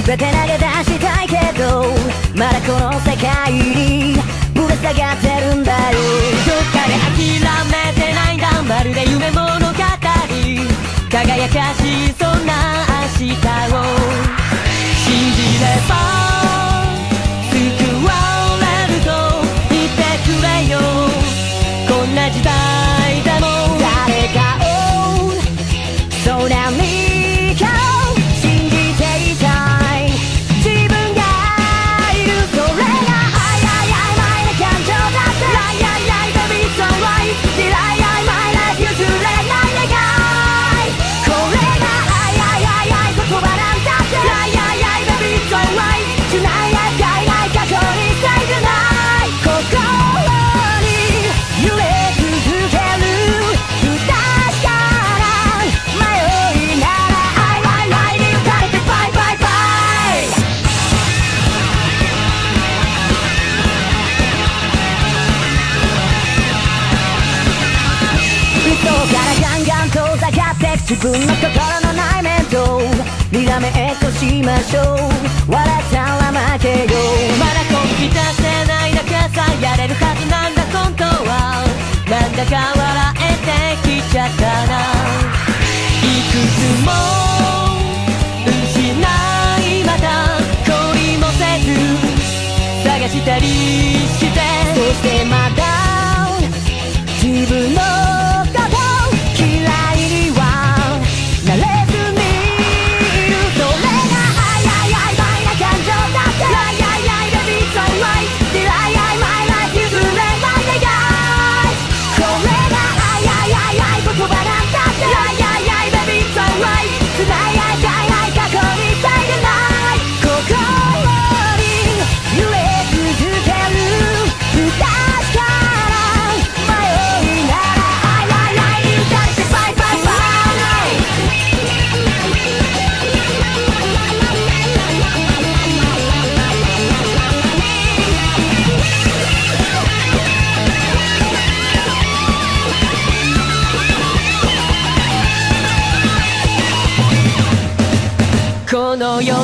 全て投げ出したいけどまだこの世界にぶら下がってるんだよ。 どっかで諦めてないんだ、まるで夢物語、輝かしいそんな明日を信じれば救われると言ってくれよ。こんな時代でも誰かをそう何かを信じていたい自分がいる。それが前の感情だって Baby it's alright Did I my life 譲れない願い。これが言葉なんだって Baby it's alright Tonight I die ない過去にさえない心に揺れ続ける不確かな迷いならIに打たれてバイバイバイ。嘘からガンガン遠ざかって自分の心の内面とにらめっこしましょう。笑ったら負けよ。 まだ本気出せない中さやれるはずなんだ本当は。なんだか笑えてきちゃったな。いくつも失いまた恋もせず探したりして、 そしてまだ自分のこと嫌いにはなれずにいる。それが前な感情だって Baby it's alright Did I my life 譲れない願い。これが言葉なんだって Baby it's alright Tonight I die ない過去にさえない心に揺れ続ける不確かな迷いならIに打たれてバイバイバイ。 この世で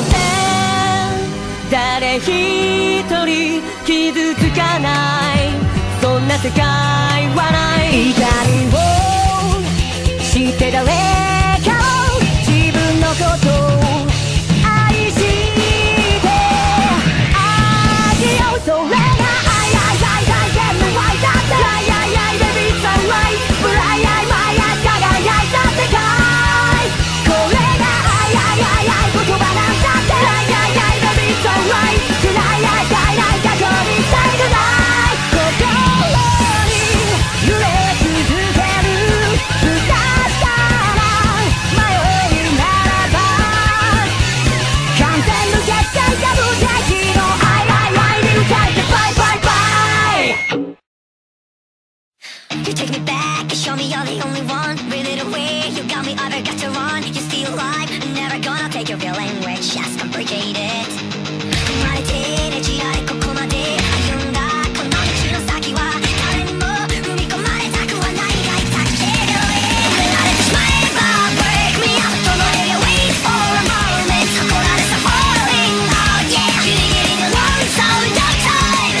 誰一人傷つかないそんな世界はない。 怒りをして誰かを自分のことを愛してあげよう。それが全部湧いたって Baby it's alright But my eyes 輝いた世界。これが言葉なんだって Baby it's alright Tonight I die ない過去にさえない心に揺れ続ける不確かな迷いならば完全無欠点が無敵の愛に打たれてバイバイバイ。 You take me back and show me you're the only one. Reel it away, you got me, I've got to run. You're still alive, I'm never gonna take your feeling rich, just complicated. 生まれてね時代ここまで歩んだこの道の先は誰にも踏み込まれたくはないがいたけど離れてしまえば break me up 止まれよ wait for a moment ここらでさ falling out yeah ギリギリの one sound of time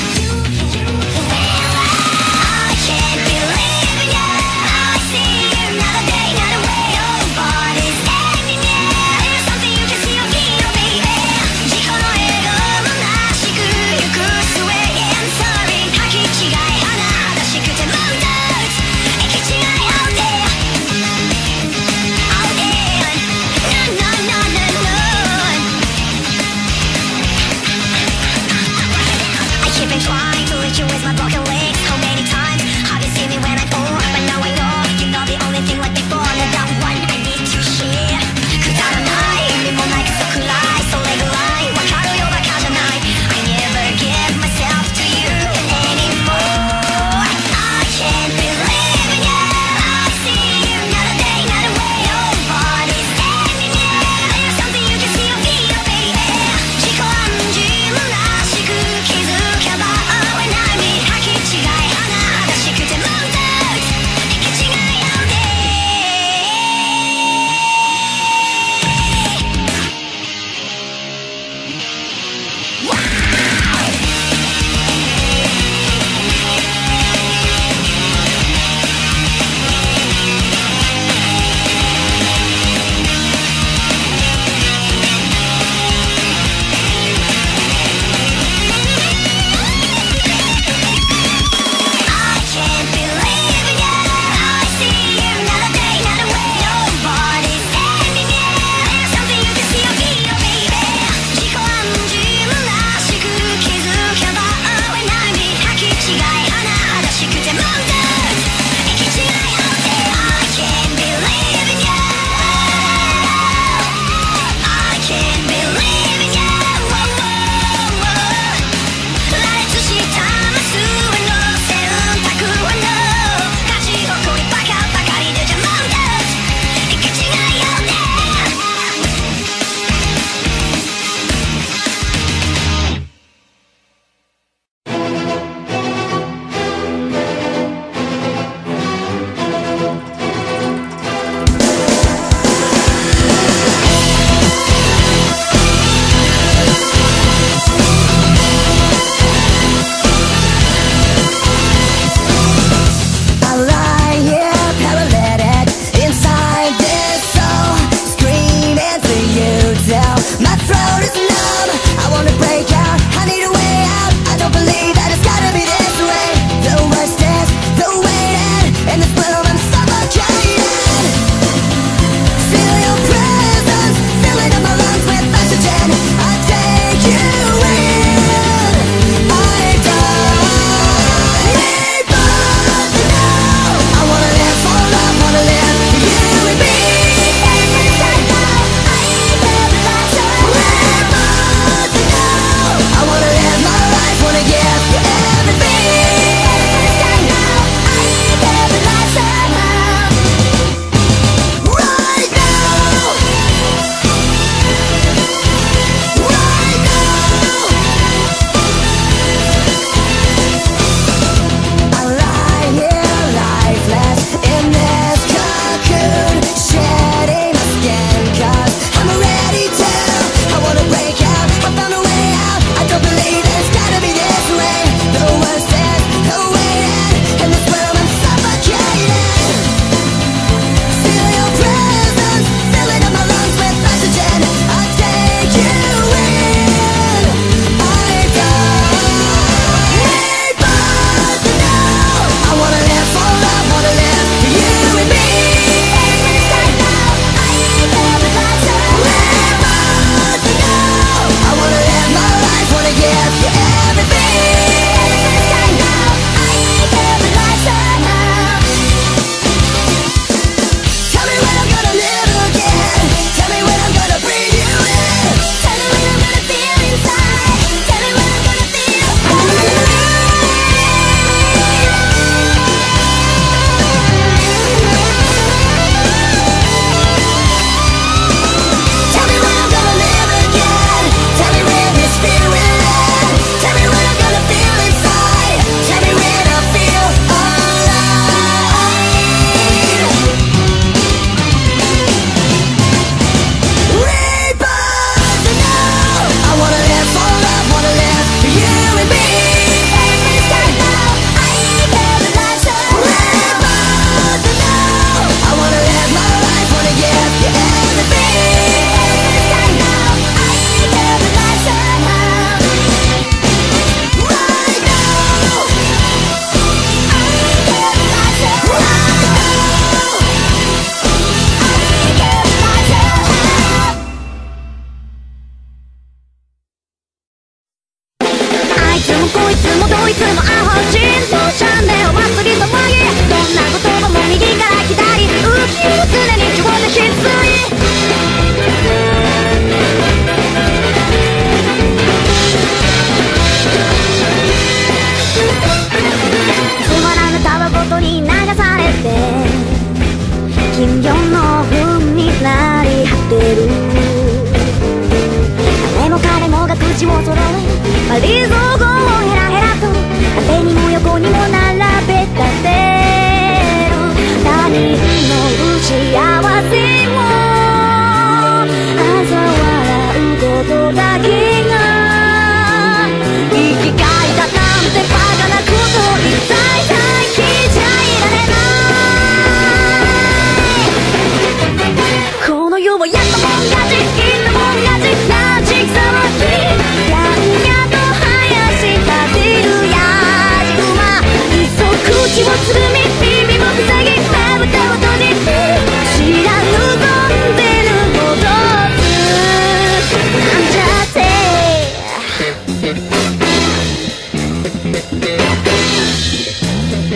I can't believe in you I see another day another way your body's ending yeah There's something you can see or feel baby 自己の笑顔虚しく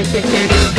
「